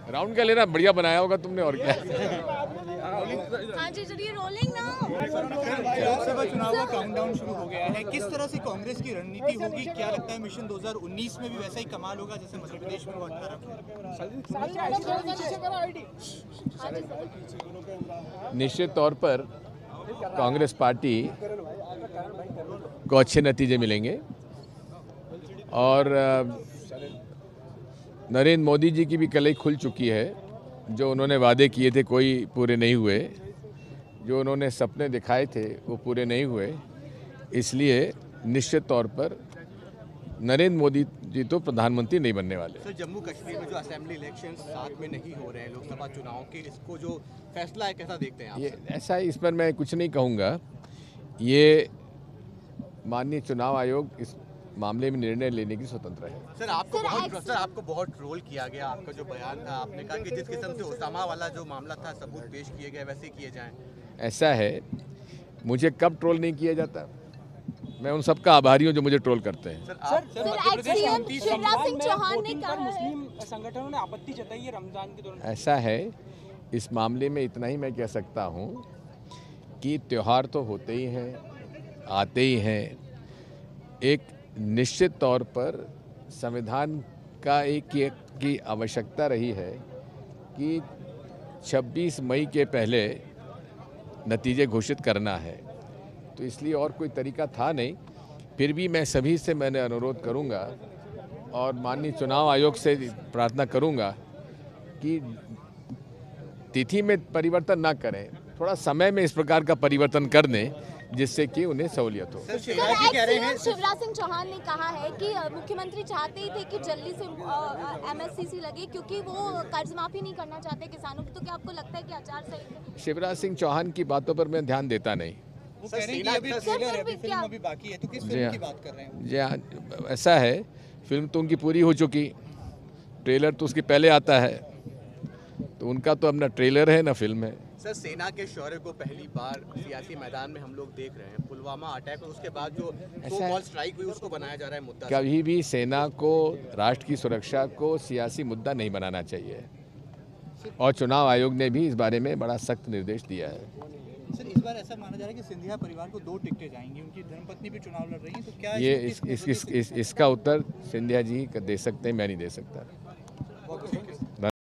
Round का लेना बढ़िया बनाया होगा तुमने, और क्या। हाँ जी, चलिए रोलिंग ना। लोकसभा चुनाव का काउंटडाउन शुरू हो गया है। किस तरह से कांग्रेस की रणनीति होगी? क्या लगता है मिशन 2019 में भी वैसा ही कमाल होगा जैसे मध्य प्रदेश में हुआ 18 में? निश्चित तौर पर कांग्रेस पार्टी को अच्छे नतीजे मिलेंगे और नरेंद्र मोदी जी की भी कलई खुल चुकी है। जो उन्होंने वादे किए थे कोई पूरे नहीं हुए, जो उन्होंने सपने दिखाए थे वो पूरे नहीं हुए। इसलिए निश्चित तौर पर नरेंद्र मोदी जी तो प्रधानमंत्री नहीं बनने वाले। सर, जम्मू कश्मीर में जो असेंबली इलेक्शन साथ में नहीं हो रहे हैं लोकसभा चुनाव के, इसको जो फैसला है कैसा देखते हैं आप? ये ऐसा है, इस पर मैं कुछ नहीं कहूँगा। ये माननीय चुनाव आयोग इस मामले में निर्णय लेने की स्वतंत्र है। सर आपको बहुत ट्रोल किया गया। आपका जो बयान था, आपने कहा कि जिस किस्म से ओसामा वाला जो मामला था सबूत पेश किए गए वैसे किए जाएं। ऐसा है, मुझे कब ट्रोल नहीं किया जाता। मैं उन सबका आभारी हूँ जो मुझे ट्रोल करते हैं। सर शिवराज सिंह चौहान ने कहा है, मुस्लिम संगठनों ने आपत्ति जताई है रमजान के दौरान। ऐसा है, इस मामले में इतना ही मैं कह सकता हूँ कि त्यौहार तो होते ही हैं, आते ही हैं। एक निश्चित तौर पर संविधान का एक की आवश्यकता रही है कि 26 मई के पहले नतीजे घोषित करना है, तो इसलिए और कोई तरीका था नहीं। फिर भी मैं सभी से मैंने अनुरोध करूंगा और माननीय चुनाव आयोग से प्रार्थना करूंगा कि तिथि में परिवर्तन ना करें, थोड़ा समय में इस प्रकार का परिवर्तन कर दें जिससे कि उन्हें सहूलियत हो। शिवराज सिंह चौहान ने कहा है कि मुख्यमंत्री चाहते ही थे कि जल्दी से MSCC लगे क्योंकि वो कर्ज माफी नहीं करना चाहते किसानों की। तो क्या आपको लगता है कि आचार संहिता? शिवराज सिंह चौहान की बातों पर मैं ध्यान देता नहीं। वो कह रहे हैं कि अभी ट्रेलर है, फिल्म अभी बाकी है, तो किस फिल्म की बात कर रहे हैं? जी हाँ, ऐसा है, फिल्म तो उनकी पूरी हो चुकी, ट्रेलर तो उसके पहले आता है, तो उनका तो अपना ट्रेलर है ना फिल्म है। सर, सेना के शौर्य को पहली बार सियासी मैदान में हम लोग देख रहे हैं। पुलवामा अटैक और उसके बाद जो सो स्ट्राइक हुई उसको बनाया जा रहा है मुद्दा। कभी भी सेना को, राष्ट्र की सुरक्षा को सियासी मुद्दा नहीं बनाना चाहिए, और चुनाव आयोग ने भी इस बारे में बड़ा सख्त निर्देश दिया है। सर, इस बार ऐसा माना जा रहा है कि सिंधिया परिवार को 2 टिकटें जाएंगी, उनकी धर्मपत्नी भी चुनाव लड़ रही है, तो क्या ये इसका उत्तर सिंधिया जी दे सकते हैं, मैं नहीं दे सकता।